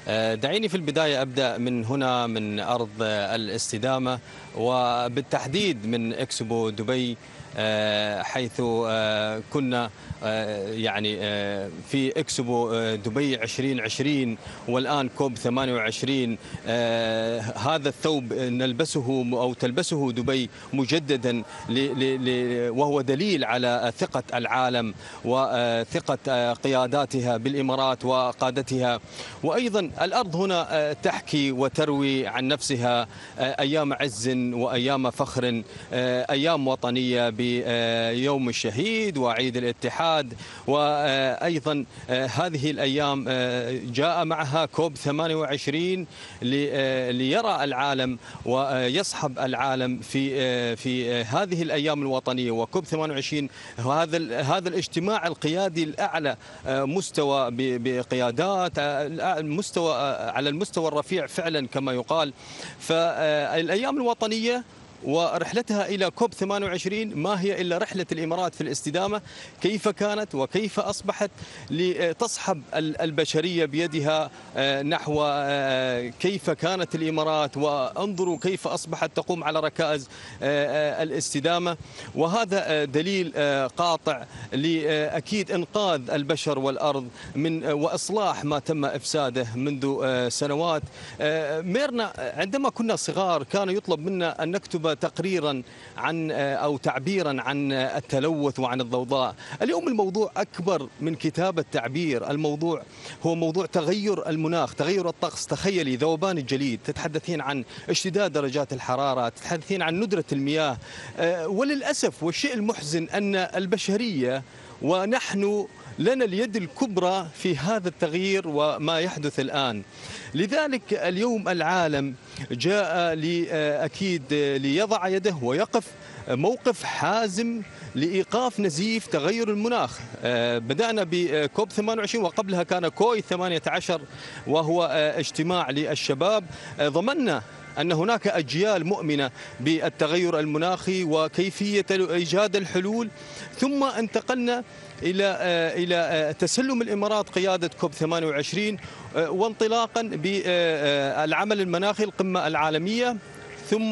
دعيني في البداية أبدأ من هنا من أرض الاستدامة، وبالتحديد من إكسبو دبي، حيث كنا في إكسبو دبي 2020، والآن كوب 28. هذا الثوب نلبسه أو تلبسه دبي مجددا، وهو دليل على ثقة العالم وثقة قياداتها بالإمارات وقادتها. وأيضا الأرض هنا تحكي وتروي عن نفسها أيام عز وأيام فخر، أيام وطنية بيوم الشهيد وعيد الاتحاد. وأيضا هذه الأيام جاء معها كوب 28 ليرى العالم ويصحب العالم في هذه الأيام الوطنية. وكوب 28 هذا الاجتماع القيادي الأعلى مستوى بقيادات على المستوى الرفيع فعلا كما يقال. فالأيام الوطنية ورحلتها إلى كوب 28 ما هي إلا رحلة الإمارات في الاستدامة، كيف كانت وكيف أصبحت لتصحب البشرية بيدها نحو كيف كانت الإمارات، وانظروا كيف أصبحت تقوم على ركائز الاستدامة. وهذا دليل قاطع لأكيد إنقاذ البشر والأرض من وإصلاح ما تم إفساده منذ سنوات. ميرنا عندما كنا صغار كان يطلب منا أن نكتب تقريرا عن أو تعبيرا عن التلوث وعن الضوضاء. اليوم الموضوع أكبر من كتابة تعبير، الموضوع هو موضوع تغير المناخ، تغير الطقس. تخيلي ذوبان الجليد، تتحدثين عن اشتداد درجات الحرارة، تتحدثين عن ندرة المياه. وللأسف والشيء المحزن أن البشرية ونحن لنا اليد الكبرى في هذا التغيير وما يحدث الآن. لذلك اليوم العالم جاء أكيد ليضع يده ويقف موقف حازم لإيقاف نزيف تغير المناخ. بدأنا بكوب 28 وقبلها كان كوي 18، وهو اجتماع للشباب. ضمننا أن هناك أجيال مؤمنة بالتغير المناخي وكيفية إيجاد الحلول، ثم انتقلنا إلى تسلم الإمارات قيادة كوب 28 وانطلاقا بالعمل المناخي القمة العالمية. ثم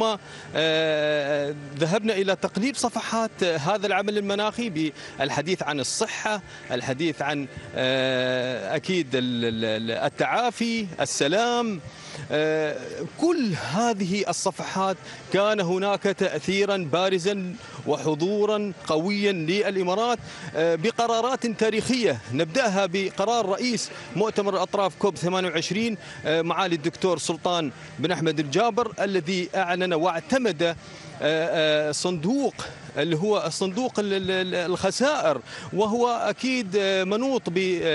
ذهبنا إلى تقليب صفحات هذا العمل المناخي بالحديث عن الصحة، الحديث عن أكيد التعافي، السلام. كل هذه الصفحات كان هناك تأثيرا بارزا وحضورا قويا للإمارات بقرارات تاريخية. نبدأها بقرار رئيس مؤتمر الأطراف كوب 28 معالي الدكتور سلطان بن أحمد الجابر، الذي أعلن واعتمد صندوق اللي هو صندوق الخسائر، وهو أكيد منوط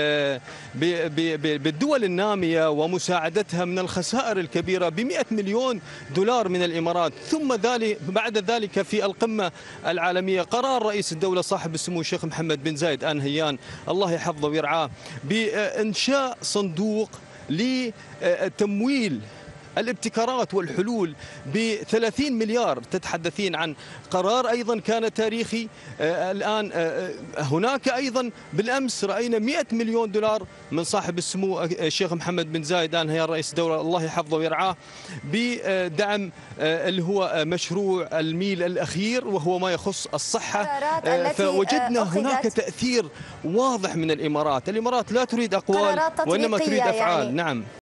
بالدول النامية ومساعدتها من الخسائر الكبيرة ب100 مليون دولار من الإمارات. ثم بعد ذلك في القمة العالمية قرار رئيس الدولة صاحب السمو الشيخ محمد بن زايد آل نهيان الله يحفظه ويرعاه بإنشاء صندوق لتمويل الابتكارات والحلول ب30 مليار. تتحدثين عن قرار أيضا كان تاريخي. الآن هناك أيضا بالأمس رأينا 100 مليون دولار من صاحب السمو الشيخ محمد بن زايد آل نهيان رئيس الدولة الله يحفظه ويرعاه بدعم اللي هو مشروع الميل الأخير، وهو ما يخص الصحة. فوجدنا هناك تأثير واضح من الإمارات. الإمارات لا تريد أقوال وإنما تريد أفعال. نعم.